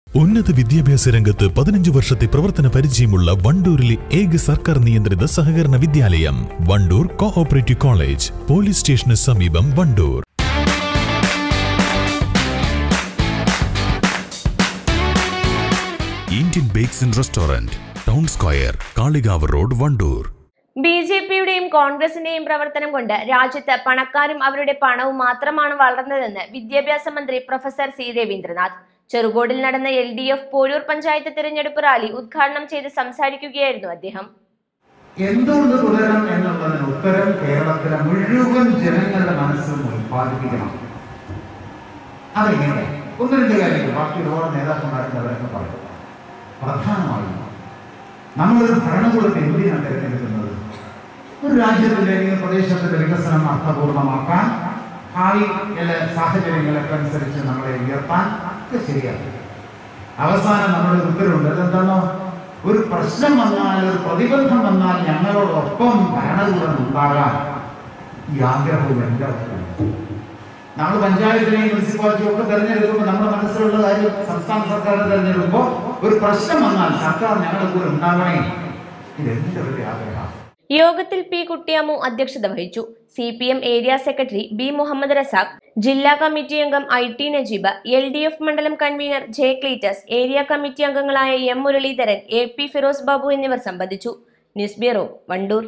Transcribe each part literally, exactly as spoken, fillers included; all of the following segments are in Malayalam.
ഉന്നത വിദ്യാഭ്യാസ രംഗത്ത് പതിനഞ്ച് വർഷത്തെ പ്രവർത്തന പരിചയമുള്ള വണ്ടൂരിലെ ഏക സർക്കാർ നിയന്ത്രിത സഹകരണ വിദ്യാലയം വണ്ടൂർ കോഓപ്പറേറ്റീവ് കോളേജ്, പോലീസ് സ്റ്റേഷന് സമീപം, Wandoor. Indian bakes and restaurant, town square, Kalikavu road, Wandoor. B J പിയുടെയും കോൺഗ്രസിന്റെയും പ്രവർത്തനം കൊണ്ട് രാജ്യത്ത് പണക്കാരും അവരുടെ പണവും മാത്രമാണ് വളർന്നതെന്ന് വിദ്യാഭ്യാസ മന്ത്രി പ്രൊഫസർ സി രവീന്ദ്രനാഥ് ചെറുകോടിൽ നടന്ന L D F Poroor panchayat തിരഞ്ഞെടുപ്പ് റാലി ഉദ്ഘാടനം ചെയ്ത് സംസാരിക്കുകയായിരുന്നു അദ്ദേഹം. എന്തുകൊണ്ട് തുടരണം എന്നുള്ളതിന് ഉത്തരം കേരളത്തിലെ മുഴുവൻ ജനങ്ങളുടെ മനസ്സിൽ ഉത്പാദിപ്പിക്കണം. അതെങ്ങനെ? ഒന്ന് രണ്ട് കാര്യങ്ങൾ ബാക്കി ഒരുപാട് നേതാക്കന്മാരുടെ അവരൊക്കെ പറയും. പ്രധാനമായും നമ്മളൊരു ഭരണകൂടത്തെ എന്തിനാണ് തിരഞ്ഞെടുക്കുന്നത്? ഒരു രാജ്യത്തിന്റെ അല്ലെങ്കിൽ പ്രദേശത്തിന്റെ വികസനം അർത്ഥപൂർണമാക്കാൻ, ഭാവി എല്ലാ സാഹചര്യങ്ങളൊക്കെ അനുസരിച്ച് നമ്മളെ ഉയർത്താൻ ഒക്കെ ശരിയാണ്. അവസാനം നമ്മുടെ ഉത്തരവുണ്ട്. അതെന്താണോ? ഒരു പ്രശ്നം വന്നാൽ, ഒരു പ്രതിബന്ധം വന്നാൽ ഞങ്ങളോടൊപ്പം ഭരണകൂടം ഉണ്ടാകാൻ ഈ ആഗ്രഹവും എൻ്റെ നമ്മൾ പഞ്ചായത്തിനെയും മുനിസിപ്പാലിറ്റിയും ഒക്കെ തെരഞ്ഞെടുക്കുമ്പോൾ നമ്മുടെ മനസ്സിലുള്ള കാര്യം, സംസ്ഥാന സർക്കാരിനെ തെരഞ്ഞെടുക്കുമ്പോൾ ഒരു പ്രശ്നം വന്നാൽ സർക്കാർ ഞങ്ങളുടെ കൂടെ ഉണ്ടാവണേ, ഇതെന്റെ ഒരു ആഗ്രഹമാണ്. യോഗത്തിൽ പി കുട്ടിയാമു അധ്യക്ഷത വഹിച്ചു. C P M area secretary B Muhammad Razak, ജില്ലാ കമ്മിറ്റി അംഗം I T Najeeb, L D F മണ്ഡലം convener J Cleetus, area committee അംഗങ്ങളായ M Muraleedharan, A P Firoz Babu എന്നിവർ സംബന്ധിച്ചു. News bureau, Wandoor.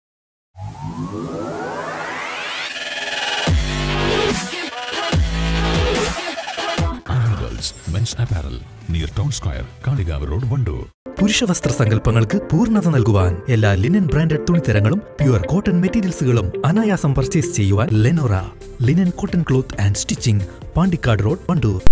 പുരുഷ വസ്ത്ര സങ്കല്പങ്ങൾക്ക് പൂർണ്ണത നൽകുവാൻ എല്ലാ ലിനൻ ബ്രാൻഡഡ് തുണിത്തരങ്ങളും പ്യുവർ കോട്ടൺ മെറ്റീരിയൽസുകളും അനായാസം പർച്ചേസ് ചെയ്യുവാൻ Lenora linen cotton cloth and stitching, Pandikkad road, Wandoor.